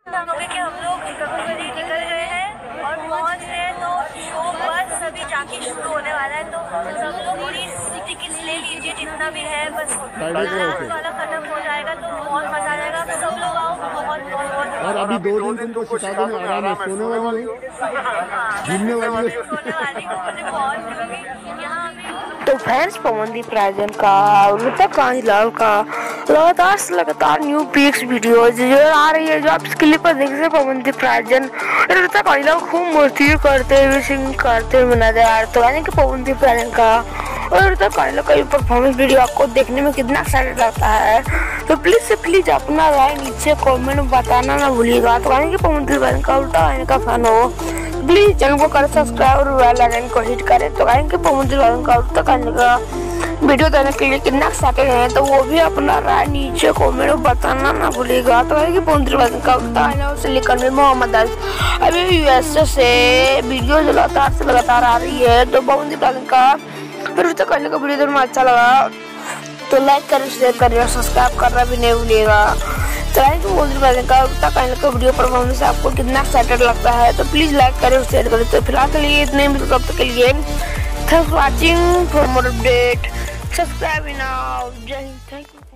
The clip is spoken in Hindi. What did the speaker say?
कि हम लोग कभी निकल गए हैं और पहुंच रहे हैं, तो शो बस अभी जाके शुरू होने वाला है। तो सब लोग पूरी टिकट ले लीजिए जितना भी है, बस लास्ट वाला खत्म हो जाएगा तो बहुत मजा आ जाएगा। तो सब लोग आओ, बहुत। और अभी 2 दिन तुमको शिकागो में आराम है, सोने वाली हो, घूमने वाली हो, सोने वाली को मुझे बहुत यहाँ अभी। तो फ्रेंड्स, पवनदीप राजन का, ऋतिक कांजीलाल का लगातार न्यू पिक्स वीडियोज जो आ रही है, जो आप इसके लिए पर देख सकते हैं। पवनदीप राजन ऋतिक कांजीलाल खूब मस्ती करते हुए, सिंग करते हुए नजर आ रहे। तो यानी कि पवनदीप राजन का और ऋतिक कांजीलाल का परफॉर्मेंस वीडियो आपको देखने में कितना एक्साइटेड लगता है, तो प्लीज अपना राय नीचे कमेंट में बताना ना भूलिएगा। तो यानी कि पवनदीप राजन का उल्टा आने का फैन हो, प्लीज चैनल को कर सब्सक्राइब और बेल आइकन को हिट करें। तो कहेंगे कि पवनदीप राजन का उल्टा करने का वीडियो देने के लिए कितना एक्साइटेड है, तो वो भी अपना राय नीचे कमेंट में बताना ना भूलिएगा। तो कहेंगे कि पवनदीप राजन का उल्टा आने से लेकर में मोहम्मद अभी यूएसए से वीडियो लगातार आ रही है। तो पवनदीप राजन का ऋतिक कांजीलाल का वीडियो में अच्छा लगा तो लाइक करें, शेयर करें और सब्सक्राइब करना भी नहीं भूलिएगा। तो पवनदीप राजन का ऋतिक कांजीलाल का वीडियो परफॉर्मेंस आपको कितना एक्साइटेड लगता है, तो प्लीज लाइक करें और शेयर करें। तो फिलहाल के लिए इतने, तब तक के लिए thanks for watching, for more update subscribe now. जय हिंद, थैंक यू।